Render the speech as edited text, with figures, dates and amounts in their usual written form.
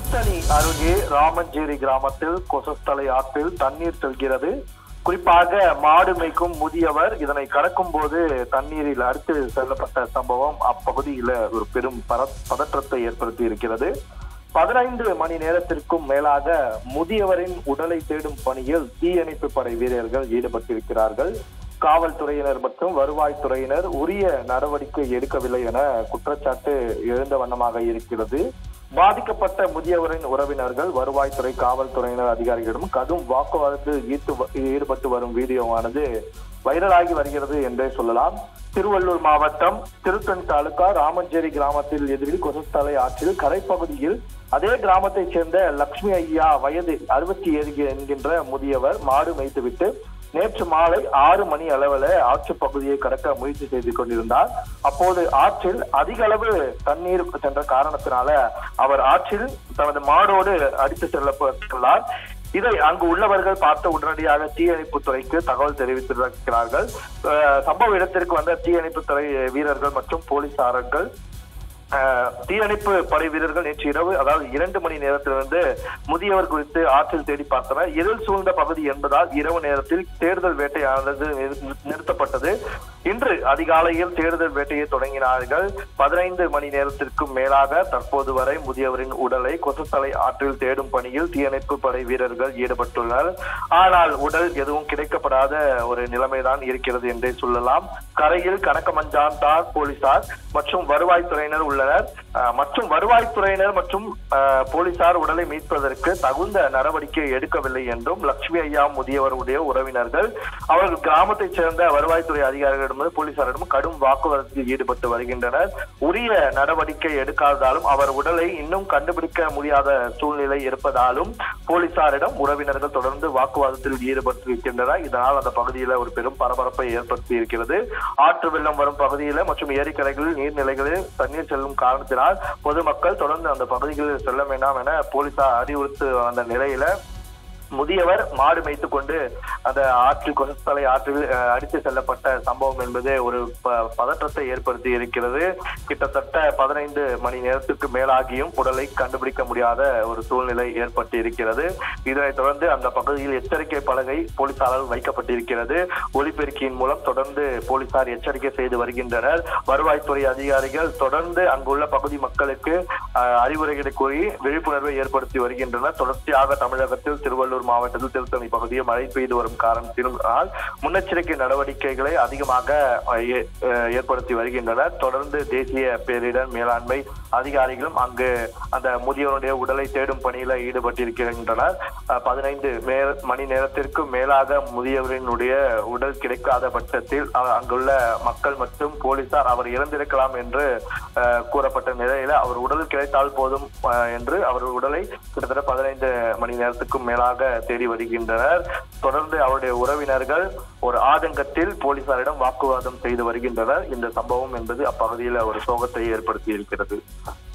திருத்தணி அருகே ராமஞ்சேரி கிராமத்தில் கொசஸ்தலை ஆற்றில் தண்ணீர் செல்கிறது. குறிப்பாக மாடு மேய்க்கும் முதியவர் இதனை கடக்கும் போது தண்ணீரில் அடித்து செல்லப்பட்ட சம்பவம் அப்பகுதியில் ஒரு பெரும் பதற்றத்தை ஏற்படுத்தி இருக்கிறது. 15 மணி நேரத்திற்கும் மேலாக முதியவரின் உடலை தேடும் பணியில் தீயணைப்பு படை வீரர்கள் ஈடுபட்டிருக்கிறார்கள். காவல்துறையினர் மற்றும் வருவாய்த்துறையினர் உரிய நடவடிக்கை எடுக்கவில்லை என குற்றச்சாட்டு எழுந்த வண்ணமாக இருக்கிறது. பாதிக்கப்பட்ட முதியவரின் உறவினர்கள் வருவாய்த்துறை காவல்துறையினர் அதிகாரிகளிடம் கடும் வாக்குவாதத்தில் ஈடுபட்டு வரும் வீடியோவானது வைரலாகி வருகிறது என்றே சொல்லலாம். திருவள்ளூர் மாவட்டம் திருத்தணி தாலுகா ராமஞ்சேரி கிராமத்தில் எதிரில் கொசஸ்தலை ஆற்றில் கரைப்பகுதியில் அதே கிராமத்தைச் சேர்ந்த லட்சுமி ஐயா வயது 67 என்கின்ற முதியவர் மாடு மேய்த்துவிட்டு நேற்று மாலை 6 மணி அளவில் ஆற்று பகுதியை கடக்க முயற்சி செய்து கொண்டிருந்தார். அப்போது ஆற்றில் அதிக அளவு தண்ணீர் சென்ற காரணத்தினால அவர் ஆற்றில் தனது மாடோடு அடித்து செல்லப்பட்டுள்ளார். இதை அங்கு உள்ளவர்கள் பார்த்து உடனடியாக தீயணைப்பு துறைக்கு தகவல் தெரிவித்திருக்கிறார்கள். சம்பவ இடத்திற்கு வந்த தீயணைப்பு துறை வீரர்கள் மற்றும் போலீசார்கள் தீயணைப்பு படை வீரர்கள் நேற்று இரவு அதாவது 2 மணி நேரத்திலிருந்து முதியவர் குறித்து ஆற்றில் தேடி பார்த்தனர். இருள் சூழ்ந்த பகுதி என்பதால் இரவு நேரத்தில் தேடுதல் வேட்டையானது நிறுத்தப்பட்டது. இன்று அதிகாலையில் தேடுதல் வேட்டையை தொடங்கினார்கள். 15 மணி நேரத்திற்கும் மேலாக தற்போது வரை முதியவரின் உடலை கொசஸ்தலை ஆற்றில் தேடும் பணியில் தீயணைப்பு படை வீரர்கள் ஈடுபட்டுள்ளனர். ஆனால் உடல் எதுவும் கிடைக்கப்படாத ஒரு நிலைமைதான் இருக்கிறது என்றே சொல்லலாம். கரையில் கனகமஞ்சான் போலீசார் மற்றும் வருவாய்த்துறையினர் உள்ளனர். மற்றும் வருவாய்த்துறையினர் மற்றும் போலீசார் உடலை மீட்பதற்கு தகுந்த நடவடிக்கை எடுக்கவில்லை என்றும் லட்சுமி ஐயா முதியவருடைய உறவினர்கள் அவர்கள் கிராமத்தைச் சேர்ந்த வருவாய்த்துறை அதிகாரிகளிடம் போலீசாரிடம் கடும் வாக்குவாதத்தில் ஈடுபட்டு வருகின்றனர். உரிய நடவடிக்கை எடுக்காததாலும் அவர் உடலை இன்னும் கண்டுபிடிக்க முடியாத சூழ்நிலை இருப்பதாலும் போலீசாரிடம் உறவினர்கள் தொடர்ந்து வாக்குவாதத்தில் ஈடுபட்டிருக்கின்றனர். இதனால் அந்த பகுதியில் ஒரு பெரும் பரபரப்பை ஏற்படுத்தி இருக்கிறது. ஆற்று வெள்ளம் வரும் பகுதியில் மற்றும் ஏரிக்கரைகளில் நீர்நிலைகளில் தண்ணீர் செல்லும் காரணத்தினால் பொதுமக்கள் தொடர்ந்து அந்த பகுதிகளில் செல்ல வேண்டாம் என போலீசார் அறிவுறுத்தி வந்த நிலையில முதியவர் மாடு மேய்த்து கொண்டு அந்த ஆற்றில் கொசஸ்தலை ஆற்றில் அடித்து செல்லப்பட்ட சம்பவம் என்பது ஒரு பதற்றத்தை ஏற்படுத்தி இருக்கிறது. கிட்டத்தட்ட 15 மணி நேரத்துக்கு மேலாகியும் உடலை கண்டுபிடிக்க முடியாத ஒரு சூழ்நிலை ஏற்பட்டு இருக்கிறது. இதனைத் தொடர்ந்து அந்த பகுதியில் எச்சரிக்கை பலகை போலீசாரால் வைக்கப்பட்டிருக்கிறது. ஒலிபெருக்கியின் மூலம் தொடர்ந்து போலீசார் எச்சரிக்கை செய்து வருகின்றனர். வருவாய்த்துறை அதிகாரிகள் தொடர்ந்து அங்குள்ள பகுதி மக்களுக்கு அறிவுரைகளை கூறி விழிப்புணர்வை ஏற்படுத்தி வருகின்றனர். தொடர்ச்சியாக தமிழகத்தில் திருவள்ளூர் மாவட்டத்தில் திருத்தணி பகுதியில் மழை பெய்து வரும் காரணத்தினால் முன்னெச்சரிக்கை நடவடிக்கைகளை அதிகமாக ஏற்படுத்தி வருகின்றனர். தொடர்ந்து தேசிய பேரிடர் மேலாண்மை அதிகாரிகளும் அங்கு அந்த முதியவருடைய உடலை தேடும் பணியில ஈடுபட்டிருக்கின்றனர். 15 மணி நேரத்திற்கு மேலாக முதியவரினுடைய உடல் கிடைக்காத பட்சத்தில் அங்குள்ள மக்கள் மற்றும் போலீசார் அவர் இறந்திருக்கலாம் என்று கூறப்பட்ட நிலையில அவர் உடல் கிடைத்தால் போதும் என்று அவர் உடலை கிட்டத்தட்ட 15 மணி நேரத்துக்கும் மேலாக தேடி வருகின்றனர். தொடர்ந்து அவருடைய உறவினர்கள் ஒரு ஆதங்கத்தில் போலீசாரிடம் வாக்குவாதம் செய்து வருகின்றனர். இந்த சம்பவம் என்பது அப்பகுதியில் ஒரு சோகத்தை ஏற்படுத்தி இருக்கிறது.